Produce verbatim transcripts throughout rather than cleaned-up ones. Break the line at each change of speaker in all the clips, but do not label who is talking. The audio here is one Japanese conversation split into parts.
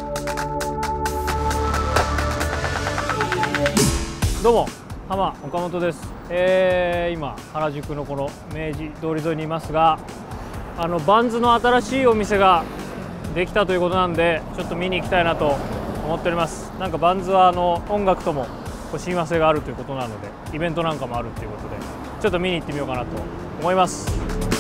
どうも浜岡本です。えー、今原宿のこの明治通り沿いにいますが、あのバンズの新しいお店ができたということなんで、ちょっと見に行きたいなと思っております。なんかバンズはあの音楽ともこう親和性があるということなので、イベントなんかもあるということで、ちょっと見に行ってみようかなと思います。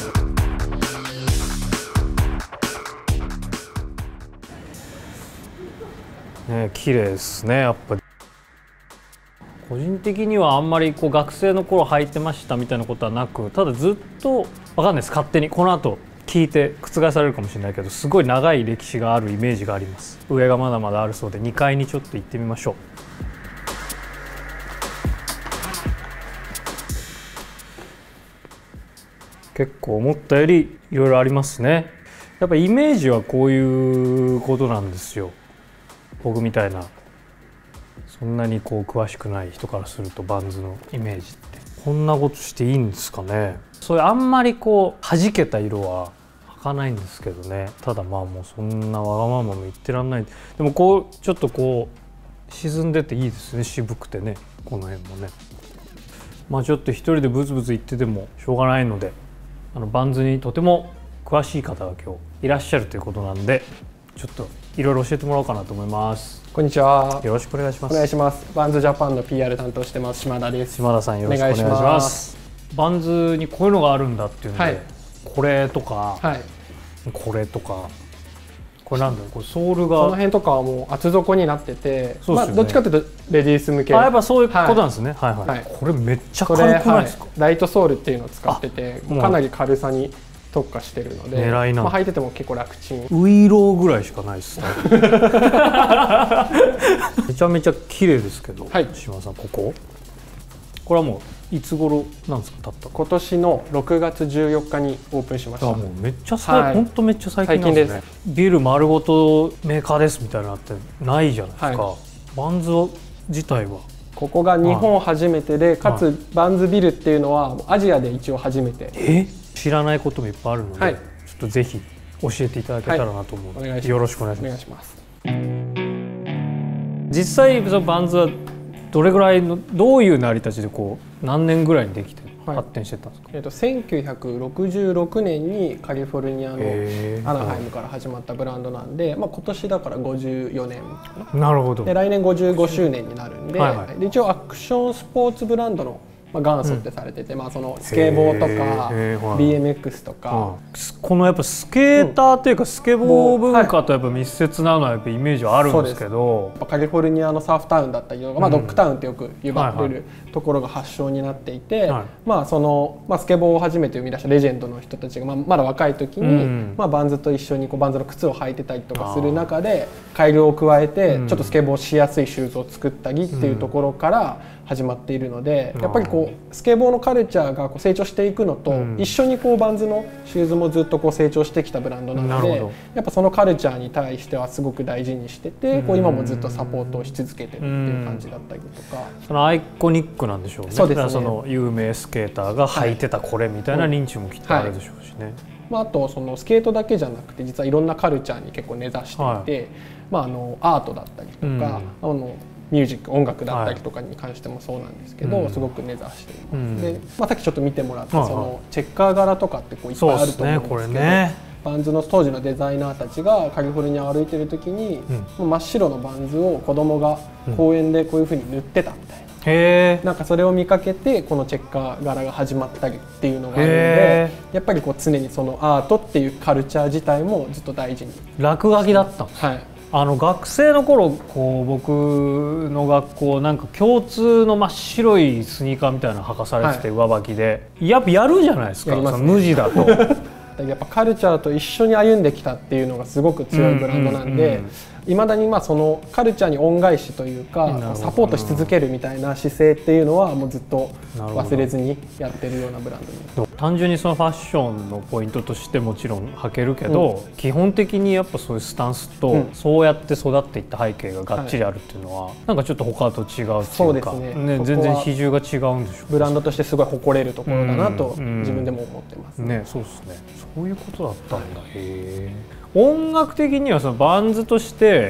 ね、綺麗ですね、やっぱり。個人的にはあんまりこう学生の頃履いてましたみたいなことはなく、ただずっとわかんないです、勝手にこの後聞いて覆されるかもしれないけど、すごい長い歴史があるイメージがあります。上がまだまだあるそうで、にかいにちょっと行ってみましょう。結構思ったよりいろいろありますね。やっぱイメージはこういうことなんですよ。僕みたいなそんなにこう詳しくない人からすると、バンズのイメージってこんなことしていいんですかね。そういうあんまりこう弾けた色は履かないんですけどね。ただまあもうそんなわがままも言ってらんない。でもこうちょっとこう沈んでていいですね、渋くてね、この辺もね。まあちょっと一人でブツブツ言っててもしょうがないので、あのバンズにとても詳しい方が今日いらっしゃるということなんで、ちょっといろいろ教えてもらおうかなと思います。
こんにちは。
よろしくお願いします。
お願いします。バンズジャパンの ピーアール 担当してます島田です。
島田さん、よろしくお願いします。バンズにこういうのがあるんだっていうので、はい、これとか、はい、これとか、これなんだろう、これソールが
この辺とかはもう厚底になってて、そうですよね、まあどっちかというとレディース向け。
あ、やっぱそういうことなんですね。はいはいはい。これめっちゃ軽くないですか？
はい、ライトソールっていうのを使ってて、かなり軽さに特化してるので、狙いな、まあ履いてても結構楽ちん。
ウイローぐらいしかないですね。めちゃめちゃ綺麗ですけど、はい、島田さん、こここれはもういつ頃なんですか？たった
今年のろくがつじゅうよっかにオープンしました。
もうめっちゃ最、はい、ほんとめっちゃ最近なんですね。ビル丸ごとメーカーですみたいなのってないじゃないですか。はい、バンズ自体は
ここが日本初めてで、かつバンズビルっていうのはアジアで一応初めて。
え？知らないこともいっぱいあるので、はい、ちょっとぜひ教えていただけたらなと思うので、はい、よろしくお願いします。お願いします。実際そのバンズはどれぐらいの、どういう成り立ちでこう何年ぐらいにできて発展してたんですか？はい、
えーとせんきゅうひゃくろくじゅうろくねんにカリフォルニアのアナハイムから始まったブランドなんで、まあ、今年だからごじゅうよねんかな。
なるほど。で
来年ごじゅうごしゅうねんになるんで、はいはい、で一応アクションスポーツブランドのまあ元祖ってされてて、うん、まあそのスケボーとか ビーエムエックス とか、
このやっぱスケーターっていうかスケボー文化とやっぱ密接なのはやっぱイメージはあるんですけど、
カリフォルニアのサーフタウンだったりとか、まあ、ドッグタウンってよく呼ばれるところが発祥になっていて、まあそのまあスケボーを初めて生み出したレジェンドの人たちがまあまだ若い時に、まあバンズと一緒にこうバンズの靴を履いてたりとかする中で改良を加えてちょっとスケボーしやすいシューズを作ったりっていうところから始まっているので、やっぱりこうスケボーのカルチャーがこう成長していくのと一緒にこうバンズのシューズもずっとこう成長してきたブランドなので、やっぱそのカルチャーに対してはすごく大事にしてて、こう今もずっとサポートをし続けてるっていう感じだったりとか、
そのアイコニックなんでしょうね。そうですね。その有名スケーターが履いてたこれみたいな認知もきっとあるでしょうしね。
まああとそのスケートだけじゃなくて実はいろんなカルチャーに結構根ざしていて、はい、まああのアートだったりとか、うん、あのミュージック音楽だったりとかに関してもそうなんですけど、はい、すごく根ざしています。うん、で、まあ、さっきちょっと見てもらったそのチェッカー柄とかってこういっぱいあると思うんですけど、ね、バンズの当時のデザイナーたちがカリフォルニアを歩いてる時に、うん、真っ白のバンズを子供が公園でこういうふうに塗ってたみたいな。へー、なんかそれを見かけてこのチェッカー柄が始まったりっていうのがあるので、やっぱりこう常にそのアートっていうカルチャー自体もずっと大事に。
落書きだったんです。
はい。
あの学生の頃こう僕の学校なんか共通の真っ白いスニーカーみたいなの履かされてて、上履きでやっぱやるじゃないですか。やりますね、無地だと。
やっぱカルチャーと一緒に歩んできたっていうのがすごく強いブランドなんで、いまだにまあそのカルチャーに恩返しというかサポートし続けるみたいな姿勢っていうのはもうずっと忘れずにやってるようなブランドに。
単純にそのファッションのポイントとしてもちろん履けるけど、うん、基本的にやっぱそういうスタンスと、うん、そうやって育っていった背景ががっちりあるっていうのは、はい、なんかちょっと他と違うっていうか、そうですね、ね、全然比重が違うんでしょう。
ブランドとしてすごい誇れるところだなと自分でも思ってます、
ね。ね、そうですね。そういうことだったんだ。へえ。音楽的にはそのバンズとして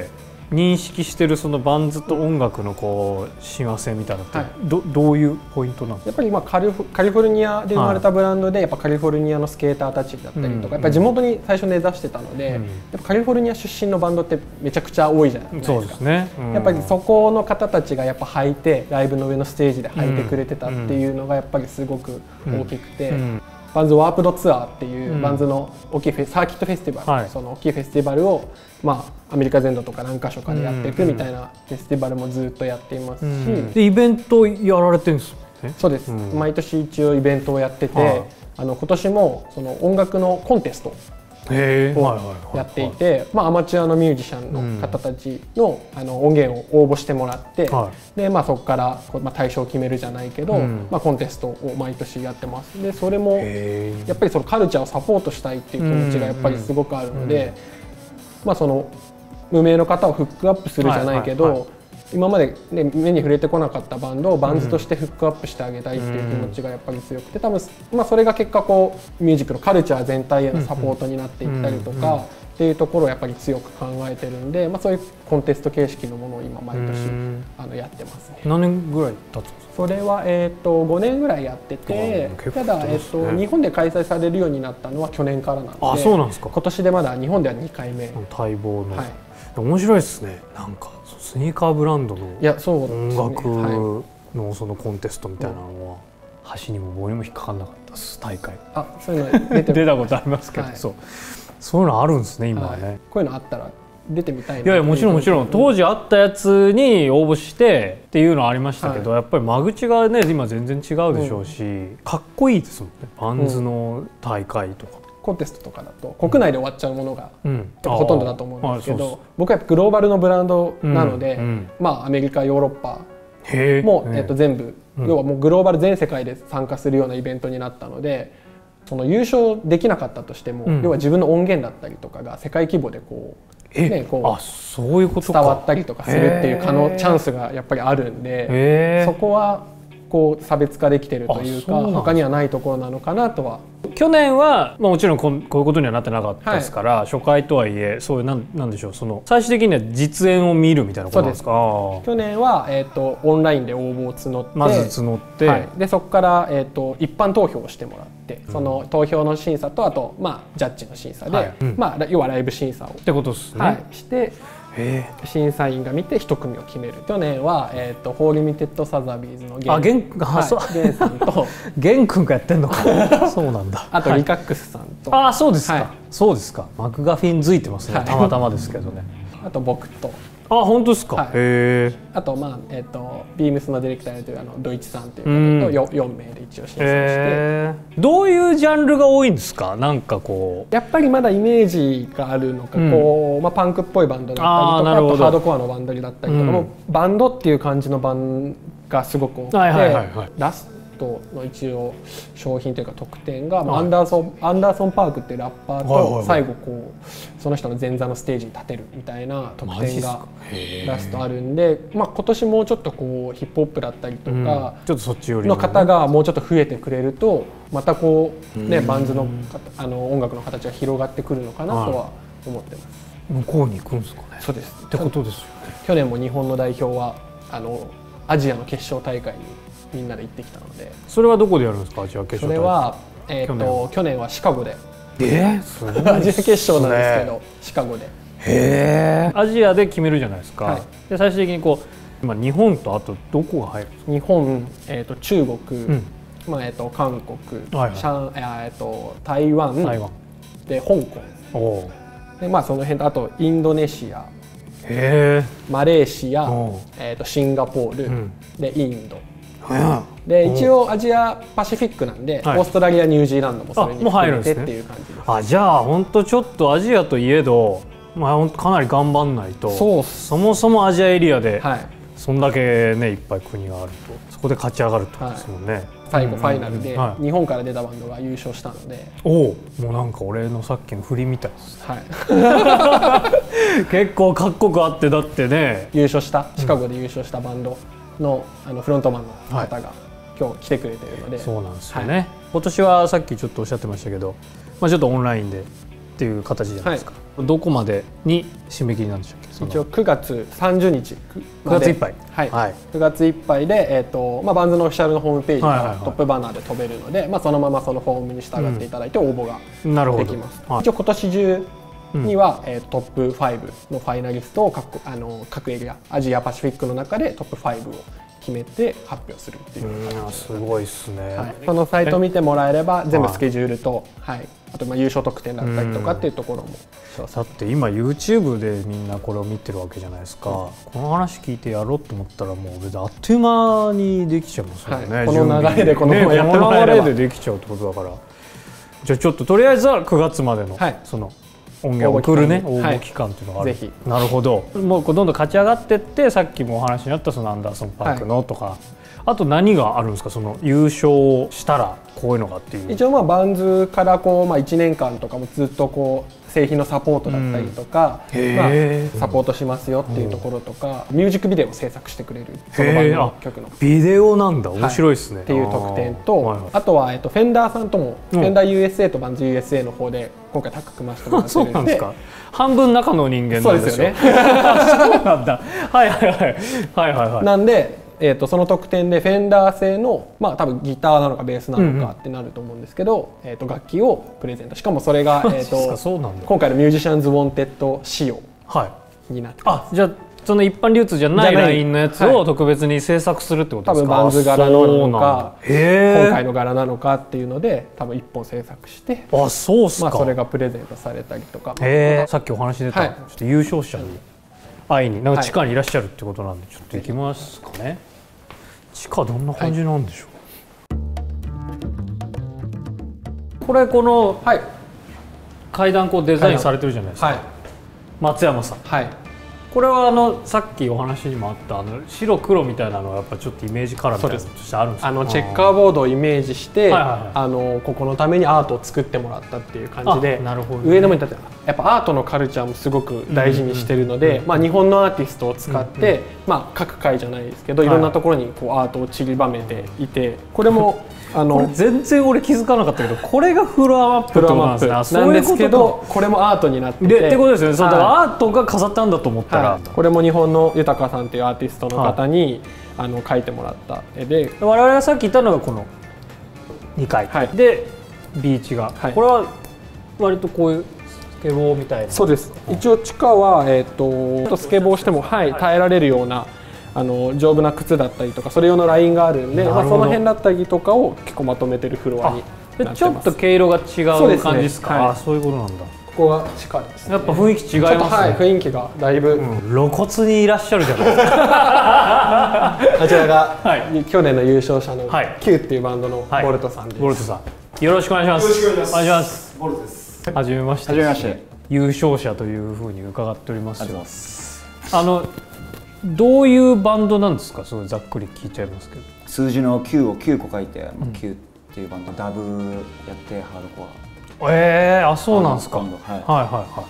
認識してるそのバンズと音楽のこう親和性みたいなのって、
はい、
ど, どういうポイントなんですか？
やっぱりまあカリフ、カリフォルニアで生まれたブランドで、やっぱカリフォルニアのスケーターたちだったりとか、うん、やっぱり地元に最初根ざしてたので、うん、やっぱカリフォルニア出身のバンドってめちゃくちゃ多いじゃないですか。
そうですね、うん、
やっぱりそこの方たちがやっぱ履いてライブの上のステージで履いてくれてたっていうのがやっぱりすごく大きくて、うんうん、バンズワープドツアーっていうバンズの大きいフェサーキットフェスティバル、はい、その大きいフェスティバルを、まあ、アメリカ全土とか何か所かでやっていくみたいなフェスティバルもずっとやっていますし、うん、
でイベントやられてるんですね。
そうです、うん、毎年一応イベントをやってて、はい、あの今年もその音楽のコンテストをやっていて、まあ、アマチュアのミュージシャンの方たち の,、うん、あの音源を応募してもらって、はい、でまあ、そこから、まあ、対象を決めるじゃないけど、うん、まあ、コンテストを毎年やってます。でそれもやっぱりそのカルチャーをサポートしたいっていう気持ちがやっぱりすごくあるので、まあ、その無名の方をフックアップするじゃないけど、はいはいはい、今まで、ね、目に触れてこなかったバンドをバンズとしてフックアップしてあげたいっていう気持ちがやっぱり強くて、多分、まあ、それが結果こうミュージックのカルチャー全体へのサポートになっていったりとかっていうところをやっぱり強く考えてるんで、まあ、そういうコンテスト形式のものを今毎年あのやってますね。
何年ぐらい経つんですか？
それは、えー、とごねんぐらいやってて、ただ、えー、と日本で開催されるようになったのは去年からなので、
あ、そうなんですか。
今年でまだ日本ではにかいめ。
待望の、はい、面白いですね。なんかスニーカーブランドの音楽のそのコンテストみたいなのは箸にも棒にも引っかかんなかったです大会。
あ、そういうの出て
出たことありますけど、はい、そうそういうのあるんですね今はね、はい、こ
ういうのあったら出てみたいな。
いやいやもちろんもちろん当時あったやつに応募してっていうのはありましたけど、はい、やっぱり間口がね今全然違うでしょうし、うん、かっこいいですもんねバンズの大会とか。うん、
コンテストとかだと国内で終わっちゃうものがほとんどだと思うんですけど、僕はやっぱグローバルのブランドなので、うんうん、まあアメリカヨーロッパもえっと全部、うん、要はもうグローバル全世界で参加するようなイベントになったので、その優勝できなかったとしても、うん、要は自分の音源だったりとかが世界規模でこう、ね、こう
あ、そういうことか、
伝わったりとかするっていう可能チャンスがやっぱりあるんで、そこはこう差別化できてるというか他にはないところなのかなとは。
去年は、まあ、もちろんこういうことにはなってなかったですから、はい、初回とはいえそういうなんなんでしょう、その最終的には実演を見るみたいなことなんですか？
去年は、えー、とオンラインで応募を募って
まず募って、はい、
でそこから、えー、と一般投票をしてもらって、うん、その投票の審査とあと、まあ、ジャッジの審査で、はい、うん、まあ、要はライブ審査を
ってことですね、
はい、して審査員が見て一組を決める。去年は、えー、とフォーリミテッドサザビーズのゲン、
あ、ゲン、はい、
ゲンさんと
ゲン君がやってんのかそうなんだ。
あとリカックスさんと、
はい、あ、そうですか、はい、そうですか。マクガフィンづいてますね、はい、たまたまですけどね
あと僕と、
あ、本当ですか、はい、へえ。
あと、まあえー、とビームスのディレクターやってるあのドイツさんという方と よ, よん名で一応審査をして、
えー、どういうジャンルが多いんですか？なんかこ
うやっぱりまだイメージがあるのか、うん、こうまあ、パンクっぽいバンドだったりとか、ああとハードコアのバンドだったりとか、うん、もうバンドっていう感じのバンがすごく多くて、はいはいはいはい、ラストの一応商品というか特典が、はい、アンダーソン、アンダーソンパークっていうラッパーと最後こうその人の前座のステージに立てるみたいな特典がラストあるんで、まあ、今年もうちょっとこうヒップホップだったりとか、うん、
ちょっとそっち寄り
の方がもうちょっと増えてくれるとまたこう、ね、バンズの、あの音楽の形が広がってくるのかなとは思ってます。
向こうに行くんですかね。
そうです
ってことですよね。
去年も日本の代表はあのアジアの決勝大会にみんなで行ってきたので。
それはどこでやるんですか？アジア決勝大会。
それは、えー、と去年、去年はシカゴで、
えー、すごい
アジア決勝なんですけど、シカゴで。
へー、アジアで決めるじゃないですか、はい、で最終的にこう今日本とあとどこが入るんですか？
日本、えー、と中国、うん、まあえー、と韓国、はいはい、上えー、と台湾、台湾で香港、おで、まあ、その辺とあとインドネシア、
へー、
マレーシア、えー、とシンガポール、うん、でインドで、一応アジアパシフィックなんで、はい、オーストラリアニュージーランドもそれに含めてっていう感じです。
あ、じゃあ本当ちょっとアジアといえど、まあ、かなり頑張んないと。そう、そもそもアジアエリアで、はい、そんだけねいっぱい国があるとそこで勝ち上がるってことですもんね、はい、
最後ファイナルで日本から出たバンドが優勝したので、
おお、もうなんか俺のさっきの振りみたいです、はい、結構かっこよくあって、だってね
優勝したシカゴで優勝したバンドの、あのフロントマンの方が、はい、今日来てくれているので。
そうなんですよね、はい、今年はさっきちょっとおっしゃってましたけど、まあ、ちょっとオンラインでっていう形じゃないですか、はい、 どこまでに締め切りなんでしたっけ？
一応くがつさんじゅうにち
くがついっぱい、
はい、はい、くがついっぱいで、えーとまあ、バンズのオフィシャルのホームページからトップバナーで飛べるので、まあ、そのままそのフォームに従っていただいて応募ができます。うん、一応今年中には、うん、えー、トップごのファイナリストを 各, あの各エリアアジアパシフィックの中でトップごを決めて発表するっていう。
うん、すごいですね、
はい、そのサイトを見てもらえれば全部スケジュールと、はい、あとまあ優勝特典だったりとかっていうところも、
だって今 YouTube でみんなこれを見てるわけじゃないですか、うん、この話聞いてやろうと思ったらもう別にあっという間にできちゃいますよね、はい、
この流れでこのままやってもらえれば、
ね、この流れでできちゃうってことだから、じゃあちょっととりあえずはくがつまでの、はい、その音源を送るね応募期間っていうのがある、はい、ぜひ。なるほど。もうどんどん勝ち上がってって、さっきもお話になったそのアンダーソン・パークのとか、はい、あと何があるんですか、その優勝したらこういうのがっていう。
一応まあバンズからこう、まあ、いちねんかんとかもずっとこう製品のサポートだったりとか、うん、まあ、サポートしますよっていうところとか、うん、ミュージックビデオを制作してくれるそのバンドの曲の
ビデオなんだ、面白いですね、
はい、っていう特典と、 あ,、はいはい、あとは、えっと、フェンダーさんとも、うん、フェンダー ユーエスエー とバンズ ユーエスエー の方で今回タッグ組ませてもらってるんで。そうなんですか。
半分中の人間なんですよね。そうなんだ。はいはいはいはいはいはい。
なんで、えー、とその特典でフェンダー製の、まあ、多分ギターなのかベースなのかってなると思うんですけど、うんうん、えー、と楽器をプレゼント、しかもそれが、えー、と今回のミュージシャンズ・ウォンテッド仕様になってます。
はい、あ、じゃあその一般流通じゃないラインのやつを特別に制作するってことですか？
多分バンズ柄のなのか今回の柄なのかっていうので多分一本制作して、
あ、そうっすか、
まあ、それがプレゼントされたりとか、
へー、さっきお話出た、はい、ちょっと優勝者に会いになんか地下にいらっしゃるってことなんで、ちょっと行きますかね。地下どんな感じなんでしょう、はい、これこの階段こうデザインされてるじゃないですか、はい、松山さん、はい、これはあのさっきお話にもあったあの白黒みたいなのはやっぱちょっとイメージカラーみたいなのとしてあるんですか？
あのチェッカーボードをイメージして、あのここのためにアートを作ってもらったっていう感じで、なるほど、ね、上の方に立ってやっぱアートのカルチャーもすごく大事にしてるので、まあ、日本のアーティストを使って、うんうん、まあ、各界じゃないですけどいろんなところにこうアートを散りばめていて、これもあのこれ
全然俺気づかなかったけどこれがフロアマップってことなんですね。
なんですけどこれもアートになってて
ってことですよね。そうだからアートが飾ったんだと思ったら、はい、
これも日本の豊さんっていうアーティストの方に、はい、あの描いてもらった絵で、
我々がさっき言ったのがこのにかい、はい、でビーチが、はい、これは割とこういうスケボーみたいな。
そうです、うん、一応地下は、えー、とスケボーしても、はい、耐えられるようなあの丈夫な靴だったりとかそれ用のラインがあるんで、まあ、その辺だったりとかを結構まとめてるフロアになってます。
ちょっと毛色が違う感じですか？そうですね、はい、あ、そういうことなんだ。
ここが地下ですね。
やっぱ雰囲気違いますね。
はい、雰囲気がだいぶ、うん、
露骨にいらっしゃるじゃないですか。
あちらが、はい、去年の優勝者の Q っていうバンドのボルトさんです。
ボルトさん、よろしくお願いします。よろしくお願いします。お願いします。
ボルトです。
はじめまして。
はじめまして。
優勝者というふうに伺っておりますよ。あのどういうバンドなんですか？すごいざっくり聞いちゃいますけど。
数字のきゅうをきゅうこ書いて、うん、Q っていうバンド、ダブやってハードコ
ア。ええー、あ、そうなんですか。はい、
はいはい
はい。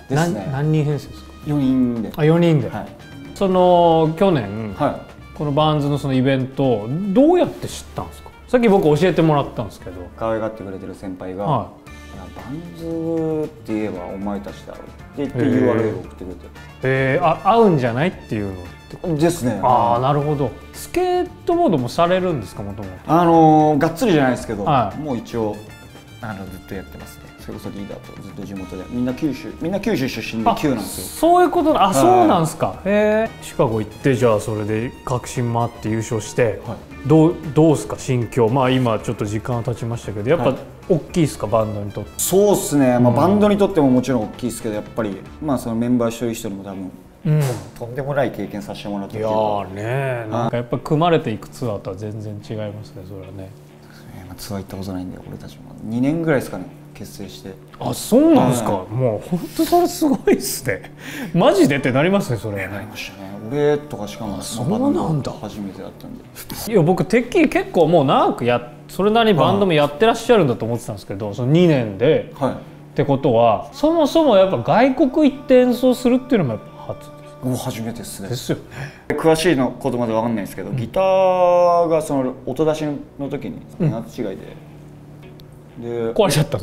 ですね。何人編成ですか？
よにんで。
あ、よにんで。はい、その去年、はい、このバンズのそのイベントどうやって知ったんですか？さっき僕教えてもらったんですけど。
可愛がってくれてる先輩が。はい、バンズって言えばお前たちだろうって言って ユーアールエル を送ってくれて、
えー、あ、合うんじゃないっていうの
ですね。
ああ、なるほど。スケートボードもされるんですか？もともと
あのー、がっつりじゃないですけど、はい、もう一応あのずっとやってますね。それこそリーダーとずっと地元でみんな九州みんな九州出身できゅうなんですよ。
そういうことな、あ、そうなんですか。へえ。シカゴ行ってじゃあそれで確信もあって優勝して、はい、どうどうですか心境？まあ今ちょっと時間が経ちましたけどやっぱ、はい、大きいですかバンドにとって？
そうですね、まあ、バンドにとってももちろん大きいですけどやっぱり、まあ、そのメンバー一人一人も多分、うん、とんでもない経験させてもらったっていうか。いや
ーね、なんかやっぱ組まれていくツアーとは全然違いますねそれはね。
まあ、ツアー行ったことないんで俺たちもにねんぐらいですかね結成して。
あ、そうなんですか。はい、もう本当それすごいっすね。マジでってなりますねそれはね。
なりましたね。俺とかしかも
そうなんだ
初めてだったんで。
いや僕てっきり結構もう長くやそれなりにバンドもやってらっしゃるんだと思ってたんですけど、そのにねんで、はい、ってことはそもそもやっぱ外国行って演奏するっていうのもやっぱ初ですか？
もう初めてですね。
ですよね。
詳しいのことまでわかんないんですけど、うん、ギターがその音出しの時に音違いで、
うん、で壊れちゃったんですか？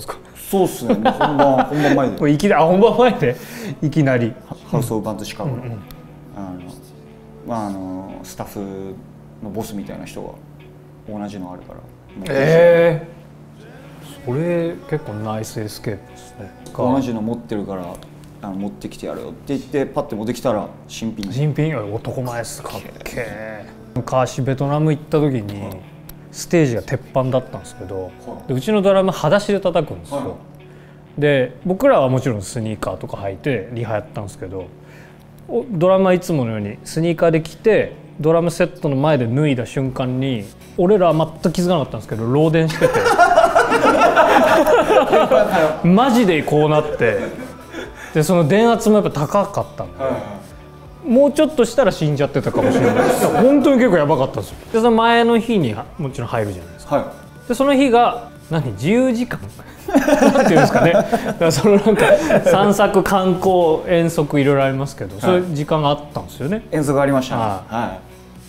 そうっすね。もう本番本番前で。
これいきなりあ本番前でいきなり
ハウス・オブ・バンズ・シカゴの、
うんうん、
あのまああのスタッフのボスみたいな人が同じのあるから。
ええー、それ結構ナイスエスケープですね。
同じの持ってるからあの持ってきてやるよって言ってパッて持ってきたら新品。
新品よ男前っす。かっけえ。昔ベトナム行った時にステージが鉄板だったんですけど、でうちのドラム裸足で叩くんですよ。で僕らはもちろんスニーカーとか履いてリハやったんですけど、ドラムはいつものようにスニーカーで来てドラムセットの前で脱いだ瞬間に俺らは全く気づかなかったんですけど漏電しててマジでこうなって、でその電圧もやっぱ高かったんで、もうちょっとしたら死んじゃってたかもしれないです。本当に結構やばかったんですよ。でその前の日にもちろん入るじゃないですか、はい、でその日が何自由時間なんていうんですかね、だからそのなんか散策観光遠足いろいろありますけど、そういう時間があったんですよね。
遠足ありましたね。はい、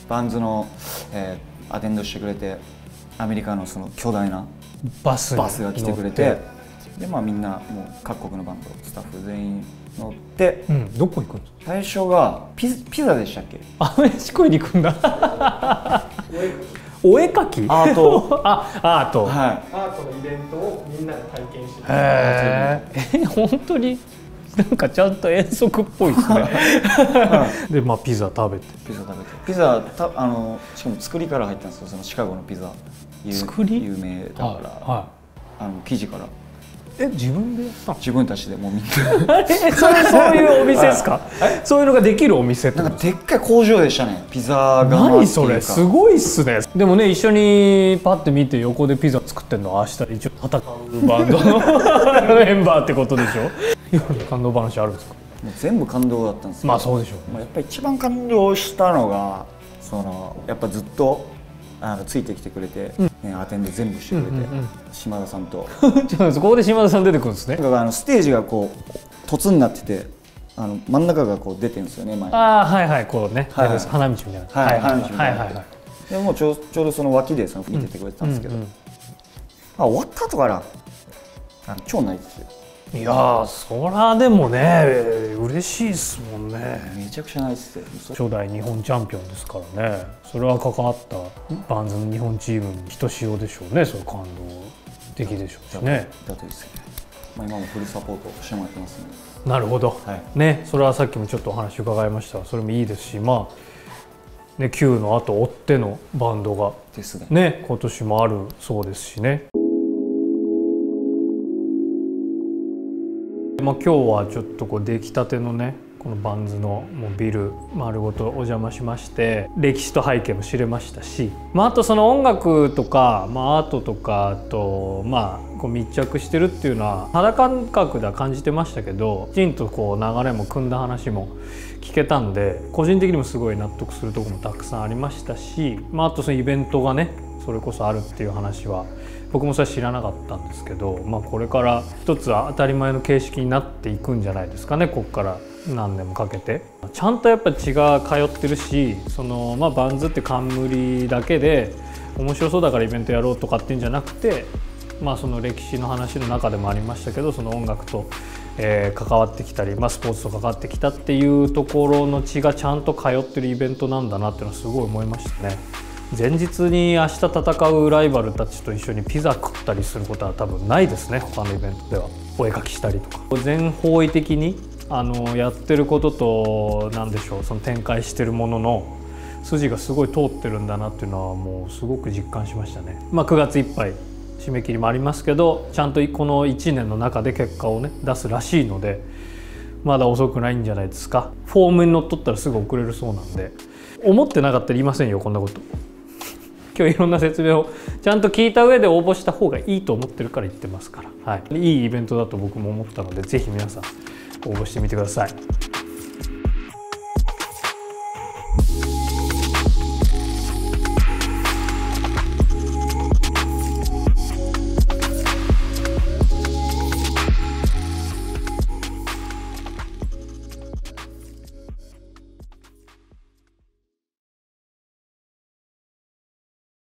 バンズの、えー、アテンドしてくれて、アメリカのその巨大な
バス
バスが来てくれて、でまあみんなもう各国のバンドスタッフ全員乗って、
うん、どこ行くんですか？
最初がピザ、ピザでしたっけ？
あ、飯食いに行くんだ。お絵描き？
アート。
あ、アート。
はい。アートのイベントをみんなで体験して。
へえ。本当になんかちゃんと遠足っぽいですね。で、まあピザ食べて。
ピザ食べて。ピザたあのしかも作りから入ったんですよ。そのシカゴのピザ。
作り？
有名だから。はい。あの生地から。
え、自分でやったの？
自分たちでもうみんな。
え、それそういうお店ですか？そういうのができるお店ってこと？
なんかでっかい工場でしたね。ピザが。
何それ？すごいっすね。でもね、一緒にパッて見て横でピザ作ってんのは明日一応戦うバンドのメンバーってことでしょ？今の感動話あるんですか？
もう全部感動だったんですけど。
まあそうでしょう。
まあやっぱり一番感動したのがそのやっぱずっとあのついてきてくれて、うんね、アテンド全部してくれて、うんうんうん、島田さんと
ちょっとここで島田さん出てくるんですね。
だからあのステージがこう凸になってて、あの真ん中がこう出てるんですよね。前
ああはいはいこうね、はいはい、花道みたいな、
はい花道みたいな。でもうちょちょうどその脇でその見ててくれてたんですけど、うんうんうん、あ終わった後からあの超泣いてて。
いやーそらでもね嬉しいっすもんね。
めちゃくちゃナイスで
初代日本チャンピオンですからね。それは関わったバンズの日本チームにひとしおでしょうね。それ感動的でしょうしね。
だといいですね。まあ今もフルサポートしてもらってますね。
なるほど、
はい、
ね、それはさっきもちょっとお話伺いましたが、それもいいですし、まあね Q の後追ってのバンドが
ですね、
ね今年もあるそうですしね。まあ、今日はちょっとこう出来たてのねこのバンズのもうビル丸ごとお邪魔しまして、歴史と背景も知れましたし、まあ、あとその音楽とか、まあ、アートとかとまあこう密着してるっていうのは肌感覚では感じてましたけど、きちんとこう流れも組んだ話も聞けたんで、個人的にもすごい納得するところもたくさんありましたし、まあ、あとそのイベントがねそれこそあるっていう話は僕もそれは知らなかったんですけど、まあ、これから一つは当たり前の形式になっていくんじゃないですかね。ここから何年もかけてちゃんとやっぱ血が通ってるし、その、まあ、バンズって冠だけで面白そうだからイベントやろうとかっていうんじゃなくて、まあ、その歴史の話の中でもありましたけど、その音楽と、えー、関わってきたり、まあ、スポーツと関わってきたっていうところの血がちゃんと通ってるイベントなんだなっていうのはすごい思いましたね。前日に明日戦うライバルたちと一緒にピザ食ったりすることは多分ないですね、他のイベントでは。お絵描きしたりとか全方位的にあのやってることと何でしょう、その展開してるものの筋がすごい通ってるんだなっていうのはもうすごく実感しましたね。まあ、くがついっぱい締め切りもありますけど、ちゃんとこのいちねんの中で結果をね出すらしいので、まだ遅くないんじゃないですか。フォームにのっとったらすぐ遅れるそうなんで、思ってなかったら言いませんよこんなこと。今日いろんな説明をちゃんと聞いた上で応募した方がいいと思ってるから言ってますから、はい、いいイベントだと僕も思ったので、ぜひ皆さん応募してみてください。